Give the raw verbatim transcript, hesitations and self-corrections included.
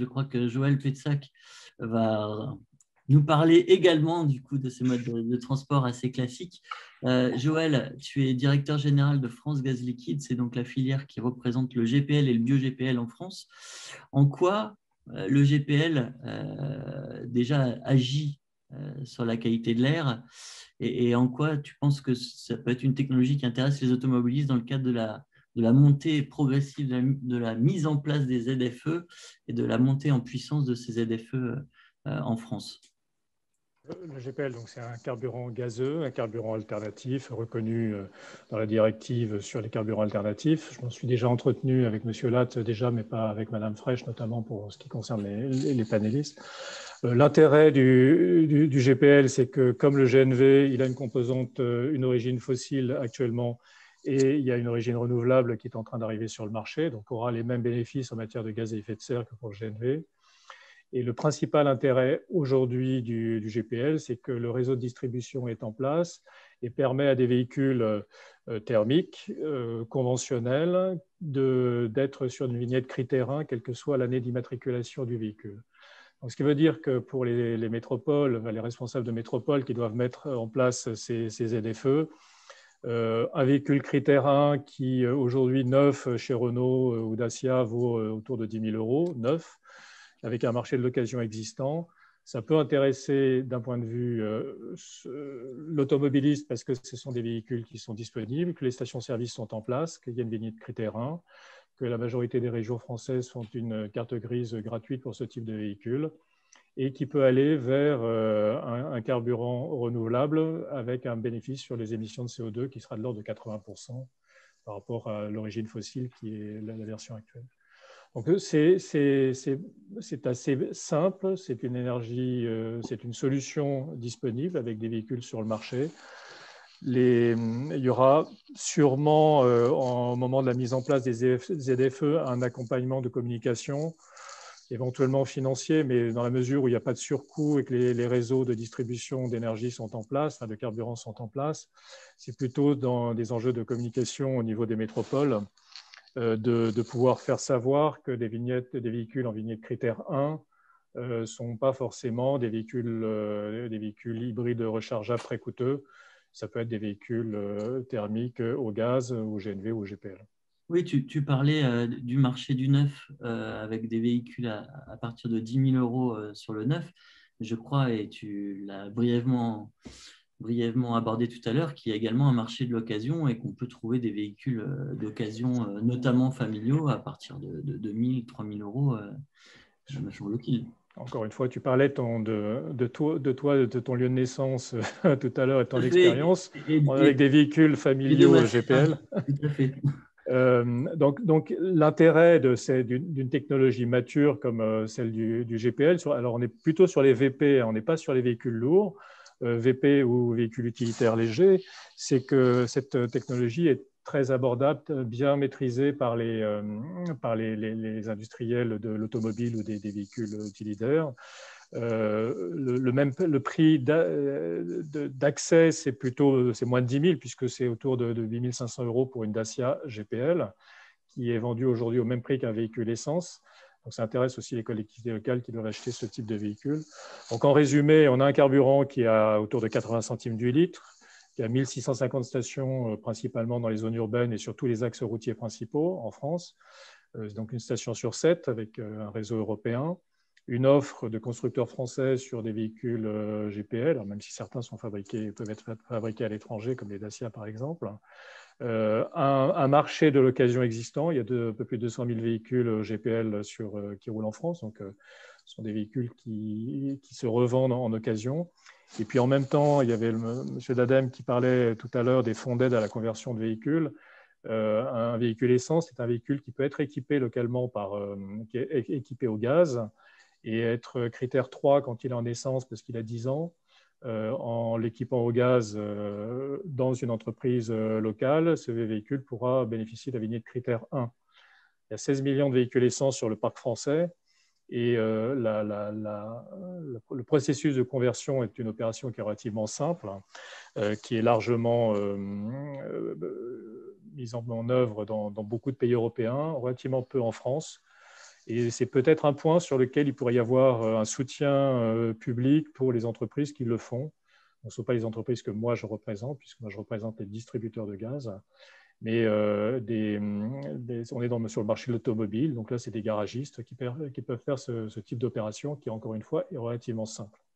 je crois que Joël Pétsac va nous parler également du coup de ces modes de, de transport assez classiques. Euh, Joël, tu es directeur général de France Gaz Liquide, c'est donc la filière qui représente le G P L et le bio-G P L en France. En quoi euh, le G P L euh, déjà agit euh, sur la qualité de l'air et, et en quoi tu penses que ça peut être une technologie qui intéresse les automobilistes dans le cadre de la, de la montée progressive, de la, de la mise en place des Z F E et de la montée en puissance de ces Z F E euh, en France? Le G P L, donc, c'est un carburant gazeux, un carburant alternatif reconnu dans la directive sur les carburants alternatifs. Je m'en suis déjà entretenu avec M. Latte, déjà, mais pas avec Mme Fraîche, notamment pour ce qui concerne les, les panélistes. L'intérêt du, du, du G P L, c'est que comme le G N V, il a une composante, une origine fossile actuellement, et il y a une origine renouvelable qui est en train d'arriver sur le marché, donc on aura les mêmes bénéfices en matière de gaz à effet de serre que pour le G N V. Et le principal intérêt aujourd'hui du, du G P L, c'est que le réseau de distribution est en place et permet à des véhicules euh, thermiques euh, conventionnels d'être sur une vignette critère un, quelle que soit l'année d'immatriculation du véhicule. Donc, ce qui veut dire que pour les, les métropoles, les responsables de métropole qui doivent mettre en place ces, ces Z F E, euh, un véhicule critère un qui aujourd'hui neuf chez Renault ou Dacia vaut autour de dix mille euros, neuf, avec un marché de l'occasion existant, ça peut intéresser d'un point de vue euh, l'automobiliste parce que ce sont des véhicules qui sont disponibles, que les stations-service sont en place, qu'il y a une vignette critère un, que la majorité des régions françaises font une carte grise gratuite pour ce type de véhicule et qui peut aller vers euh, un, un carburant renouvelable avec un bénéfice sur les émissions de C O deux qui sera de l'ordre de quatre-vingts pour cent par rapport à l'origine fossile qui est la, la version actuelle. Donc c'est assez simple, c'est une énergie, euh, c'est une solution disponible avec des véhicules sur le marché. Les, il y aura sûrement, euh, au moment de la mise en place des Z F E, un accompagnement de communication, éventuellement financier, mais dans la mesure où il n'y a pas de surcoût et que les, les réseaux de distribution d'énergie sont en place, enfin de carburant sont en place, c'est plutôt dans des enjeux de communication au niveau des métropoles. De, de pouvoir faire savoir que des, vignettes, des véhicules en vignette critère un ne euh, sont pas forcément des véhicules, euh, des véhicules hybrides rechargeables très coûteux. Ça peut être des véhicules euh, thermiques au gaz, au G N V ou au G P L. Oui, tu, tu parlais euh, du marché du neuf euh, avec des véhicules à, à partir de dix mille euros euh, sur le neuf. Je crois, et tu l'as brièvement brièvement abordé tout à l'heure, qu'il y a également un marché de l'occasion et qu'on peut trouver des véhicules d'occasion, notamment familiaux, à partir de, de deux mille, trois mille euros, euh, me semble-t-il. Encore une fois, tu parlais ton, de, de, toi, de toi, de ton lieu de naissance tout à l'heure et ton fait. expérience Et, et, avec des véhicules familiaux G P L. Tout à fait. Euh, donc, donc l'intérêt d'une technologie mature comme euh, celle du, du G P L, sur, alors on est plutôt sur les V P, on n'est pas sur les véhicules lourds, euh, V P ou véhicules utilitaires légers, c'est que cette technologie est très abordable, bien maîtrisée par les, euh, par les, les, les industriels de l'automobile ou des, des véhicules utilitaires. Euh, le, le, même, le prix d'accès, c'est plutôt c'est moins de dix mille, puisque c'est autour de, de huit mille cinq cents euros pour une Dacia G P L, qui est vendue aujourd'hui au même prix qu'un véhicule essence. Donc ça intéresse aussi les collectivités locales qui doivent acheter ce type de véhicule. Donc en résumé, on a un carburant qui a autour de quatre-vingts centimes du litre, qui a mille six cent cinquante stations, principalement dans les zones urbaines et sur tous les axes routiers principaux en France. Donc une station sur sept avec un réseau européen. Une offre de constructeurs français sur des véhicules G P L, même si certains sont fabriqués, peuvent être fabriqués à l'étranger, comme les Dacia par exemple. Euh, un, un marché de l'occasion existant, il y a de, un peu plus de deux cent mille véhicules G P L sur, euh, qui roulent en France, donc euh, ce sont des véhicules qui, qui se revendent en, en occasion. Et puis en même temps, il y avait le, M. Dadem qui parlait tout à l'heure des fonds d'aide à la conversion de véhicules. Euh, un véhicule essence, c'est un véhicule qui peut être équipé localement, par, euh, qui est équipé au gaz, et être critère trois quand il est en essence parce qu'il a dix ans, euh, en l'équipant au gaz euh, dans une entreprise euh, locale, ce véhicule pourra bénéficier de la vignette critère un. Il y a seize millions de véhicules essence sur le parc français et euh, la, la, la, le processus de conversion est une opération qui est relativement simple, euh, qui est largement euh, euh, mise en œuvre dans, dans beaucoup de pays européens, relativement peu en France. Et c'est peut-être un point sur lequel il pourrait y avoir un soutien public pour les entreprises qui le font. Ce ne sont pas les entreprises que moi je représente, puisque moi je représente les distributeurs de gaz, mais euh, des, des, on est dans, sur le marché de l'automobile, donc là c'est des garagistes qui, qui peuvent faire ce, ce type d'opération qui, encore une fois, est relativement simple.